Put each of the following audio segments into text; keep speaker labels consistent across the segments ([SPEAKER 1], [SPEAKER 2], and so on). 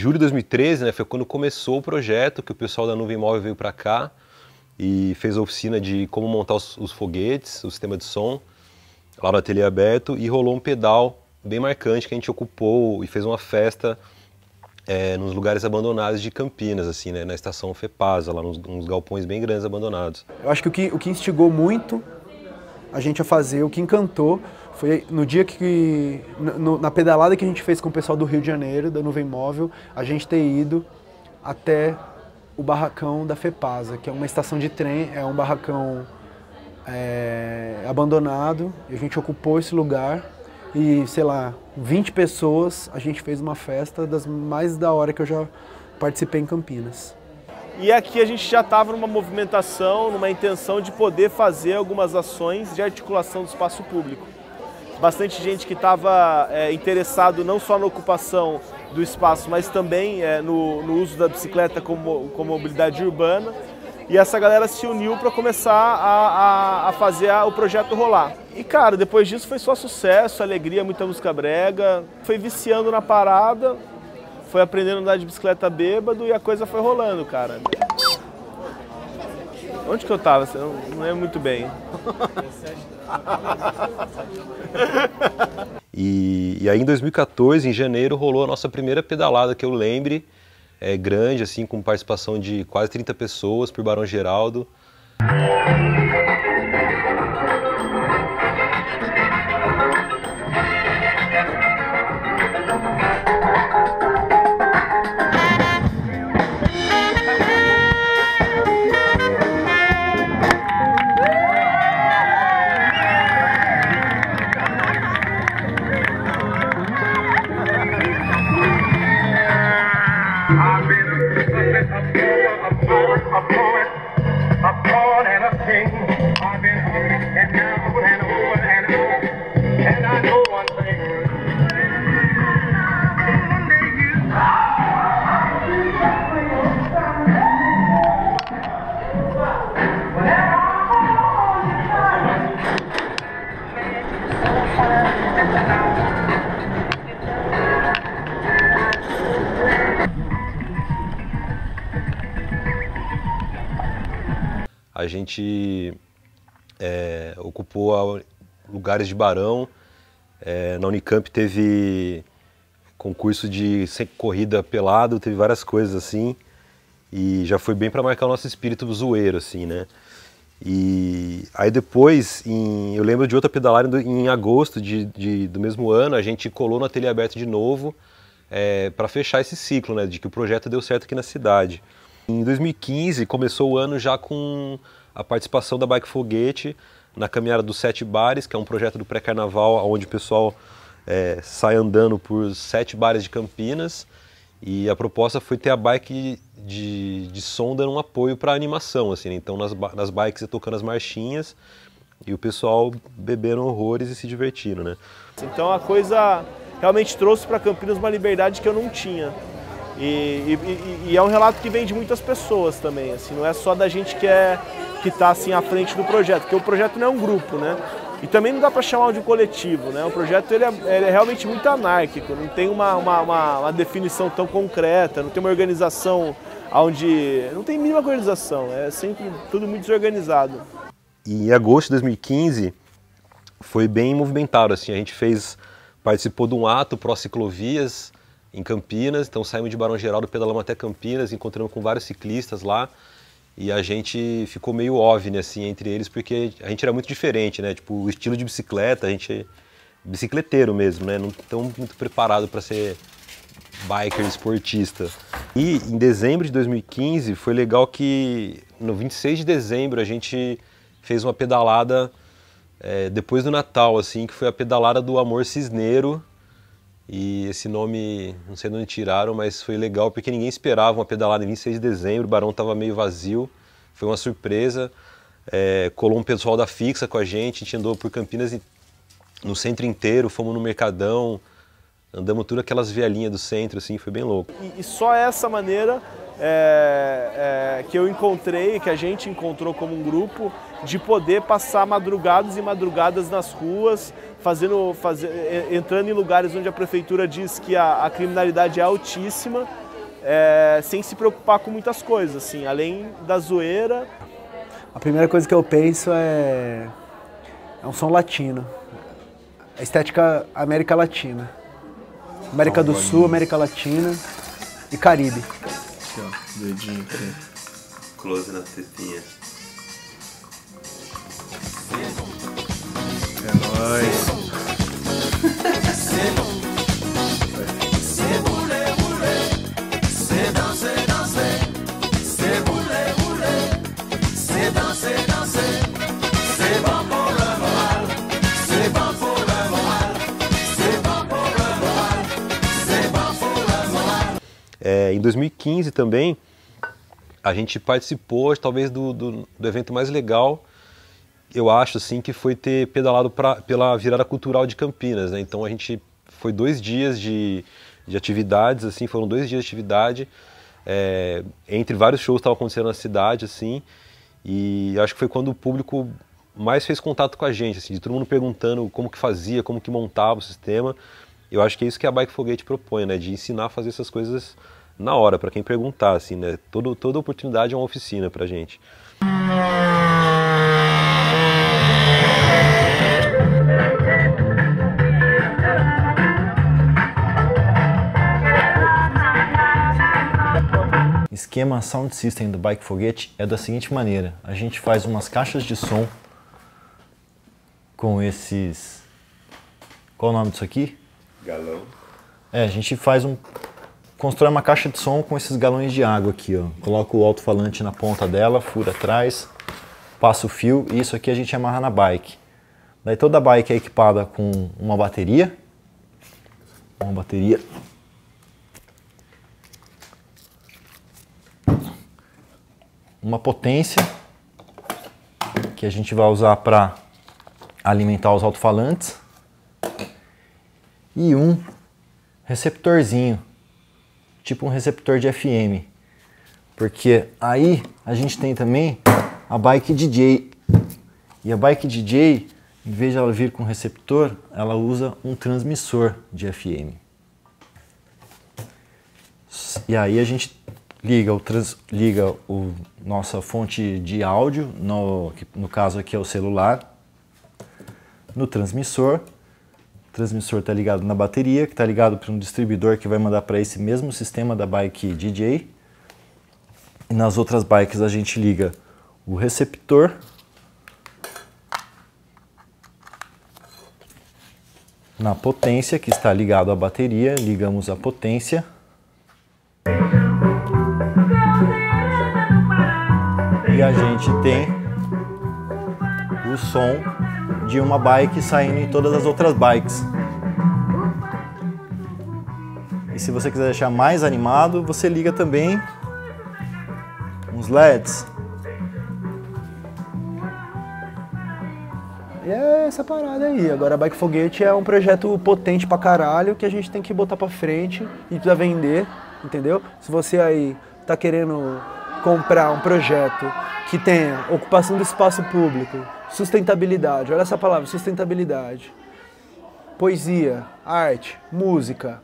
[SPEAKER 1] julho de 2013, né, foi quando começou o projeto, que o pessoal da Nuvem Móvel veio para cá e fez a oficina de como montar os foguetes, o sistema de som, lá no ateliê aberto, e rolou um pedal bem marcante que a gente ocupou e fez uma festa nos lugares abandonados de Campinas, assim, né, na estação FEPASA, lá nos galpões bem grandes abandonados.
[SPEAKER 2] Eu acho que o que instigou muito a gente a fazer, o que encantou, foi no dia que, na pedalada que a gente fez com o pessoal do Rio de Janeiro, da Nuvem Móvel, a gente ter ido até o barracão da FEPASA, que é uma estação de trem, é um barracão abandonado, e a gente ocupou esse lugar e, sei lá, 20 pessoas, a gente fez uma festa das mais da hora que eu já participei em Campinas.
[SPEAKER 3] E aqui a gente já estava numa movimentação, numa intenção de poder fazer algumas ações de articulação do espaço público. Bastante gente que estava interessado não só na ocupação do espaço, mas também no uso da bicicleta como mobilidade urbana. E essa galera se uniu para começar a fazer o projeto rolar. E cara, depois disso foi só sucesso, alegria, muita música brega. Foi viciando na parada, foi aprendendo a andar de bicicleta bêbado e a coisa foi rolando, cara. Onde que eu tava? Não lembro muito bem.
[SPEAKER 1] E aí em 2014, em janeiro, rolou a nossa primeira pedalada que eu lembre, grande, assim, com participação de quase 30 pessoas por Barão Geraldo. A gente ocupou lugares de Barão, na Unicamp teve concurso de corrida pelado, teve várias coisas assim, e já foi bem para marcar o nosso espírito zoeiro, assim, né? E aí depois, eu lembro de outra pedalada em agosto do mesmo ano, a gente colou no ateliê aberto de novo para fechar esse ciclo, né, de que o projeto deu certo aqui na cidade. Em 2015 começou o ano já com a participação da Bike Foguete na Caminhada dos 7 Bares, que é um projeto do pré-carnaval, onde o pessoal sai andando por 7 bares de Campinas, e a proposta foi ter a bike de som dando um apoio para a animação, assim, né? Então nas bikes ia tocando as marchinhas e o pessoal bebendo horrores e se divertindo, né?
[SPEAKER 3] Então a coisa realmente trouxe para Campinas uma liberdade que eu não tinha. E é um relato que vem de muitas pessoas também, assim, não é só da gente que está assim à frente do projeto, porque o projeto não é um grupo, né? E também não dá para chamar de um coletivo, né? O projeto ele é realmente muito anárquico, não tem uma definição tão concreta, não tem uma organização onde não tem mínima organização, é sempre tudo muito desorganizado.
[SPEAKER 1] E em agosto de 2015 foi bem movimentado, assim, a gente participou de um ato pró-ciclovias em Campinas, então saímos de Barão Geraldo, pedalamos até Campinas, encontramos com vários ciclistas lá, e a gente ficou meio OVNI, assim, entre eles, porque a gente era muito diferente, né? Tipo, o estilo de bicicleta, a gente é bicicleteiro mesmo, né? Não tão muito preparado para ser biker esportista. E em dezembro de 2015 foi legal que no 26 de dezembro a gente fez uma pedalada depois do Natal, assim, que foi a pedalada do Amor Cisneiro. E esse nome, não sei de onde tiraram, mas foi legal porque ninguém esperava uma pedalada em 26 de dezembro, o Barão estava meio vazio, foi uma surpresa. Colou um pessoal da Fixa com a gente andou por Campinas no centro inteiro, fomos no Mercadão, andamos tudo aquelas vielinhas do centro, assim, foi bem louco.
[SPEAKER 3] E só essa maneira que eu encontrei, que a gente encontrou como um grupo, de poder passar madrugadas e madrugadas nas ruas, entrando em lugares onde a prefeitura diz que a criminalidade é altíssima, sem se preocupar com muitas coisas, assim, além da zoeira.
[SPEAKER 2] A primeira coisa que eu penso é um som latino, a estética América Latina. América do Sul, América Latina e Caribe.
[SPEAKER 4] Aqui, ó, dedinho aqui.
[SPEAKER 1] Close na tetinha.
[SPEAKER 4] É nóis.
[SPEAKER 1] Em 2015 também, a gente participou talvez do evento mais legal, eu acho, assim, que foi ter pedalado pela virada cultural de Campinas, né? Então a gente foi 2 dias de atividades, assim, foram 2 dias de atividade, entre vários shows que estavam acontecendo na cidade, assim, e acho que foi quando o público mais fez contato com a gente, assim, de todo mundo perguntando como que fazia, como que montava o sistema. Eu acho que é isso que a Bike Foguete propõe, né? De ensinar a fazer essas coisas na hora, para quem perguntar, assim, né? Toda oportunidade é uma oficina pra gente.
[SPEAKER 5] Esquema Sound System do Bike Foguete é da seguinte maneira: a gente faz umas caixas de som com esses... Qual o nome disso aqui?
[SPEAKER 1] Galão.
[SPEAKER 5] A gente constrói uma caixa de som com esses galões de água aqui, ó. Coloca o alto-falante na ponta dela, fura atrás, passa o fio e isso aqui a gente amarra na bike. Daí toda a bike é equipada com uma bateria. Uma potência que a gente vai usar para alimentar os alto-falantes e um receptorzinho, tipo um receptor de FM, porque aí a gente tem também a bike DJ, e a bike DJ, em vez de ela vir com receptor, ela usa um transmissor de FM. E aí a gente liga nossa fonte de áudio, no caso aqui é o celular, no transmissor. O transmissor está ligado na bateria, que está ligado para um distribuidor que vai mandar para esse mesmo sistema da bike DJ. E nas outras bikes a gente liga o receptor na potência, que está ligado à bateria, ligamos a potência. E a gente tem o som de uma bike saindo em todas as outras bikes. E se você quiser deixar mais animado, você liga também uns LEDs.
[SPEAKER 2] E é essa parada aí. Agora a Bike Foguete é um projeto potente pra caralho que a gente tem que botar pra frente e precisa vender, entendeu? Se você aí tá querendo comprar um projeto que tenha ocupação do espaço público, sustentabilidade, olha essa palavra, sustentabilidade, poesia, arte, música,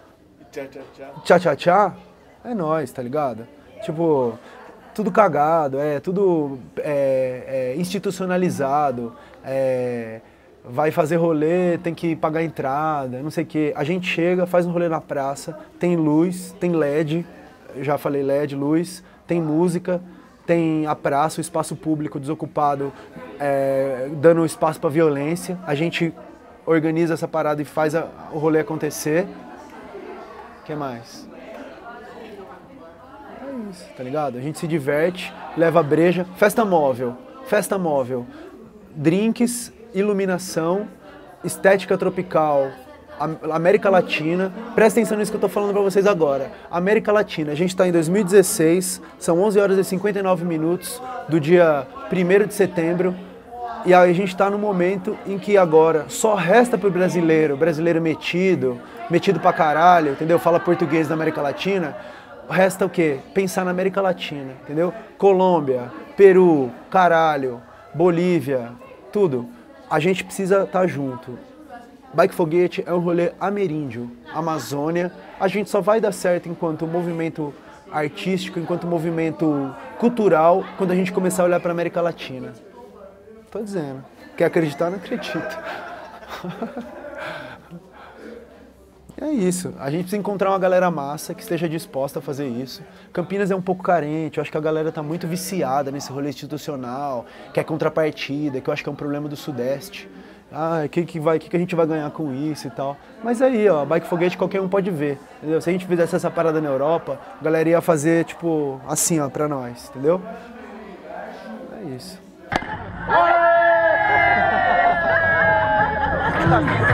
[SPEAKER 2] tchá, é nóis, tá ligado? Tipo, tudo cagado, tudo institucionalizado, vai fazer rolê, tem que pagar entrada, não sei o que. A gente chega, faz um rolê na praça, tem luz, tem LED, já falei LED, luz, tem música, tem a praça, o espaço público desocupado, dando espaço para violência. A gente organiza essa parada e faz o rolê acontecer. O que mais? É isso, tá ligado? A gente se diverte, leva breja, festa móvel, drinks, iluminação, estética tropical, América Latina. Presta atenção nisso que eu tô falando pra vocês agora. América Latina, a gente tá em 2016, são 11 horas e 59 minutos do dia 1º de setembro, e aí a gente tá no momento em que agora só resta pro brasileiro metido pra caralho, entendeu? Fala português da América Latina, resta o quê? Pensar na América Latina, entendeu? Colômbia, Peru, caralho, Bolívia, tudo. A gente precisa estar junto. Bike Foguete é um rolê ameríndio, Amazônia. A gente só vai dar certo enquanto movimento artístico, enquanto movimento cultural, quando a gente começar a olhar para a América Latina. Tô dizendo. Quer acreditar? Não acredito. É isso. A gente precisa encontrar uma galera massa que esteja disposta a fazer isso. Campinas é um pouco carente. Eu acho que a galera tá muito viciada nesse rolê institucional, que é contrapartida, que eu acho que é um problema do Sudeste. Ah, o que a gente vai ganhar com isso e tal. Mas aí, ó, Bike Foguete qualquer um pode ver, entendeu? Se a gente fizesse essa parada na Europa, a galera ia fazer, tipo, assim, ó, pra nós, entendeu? É isso.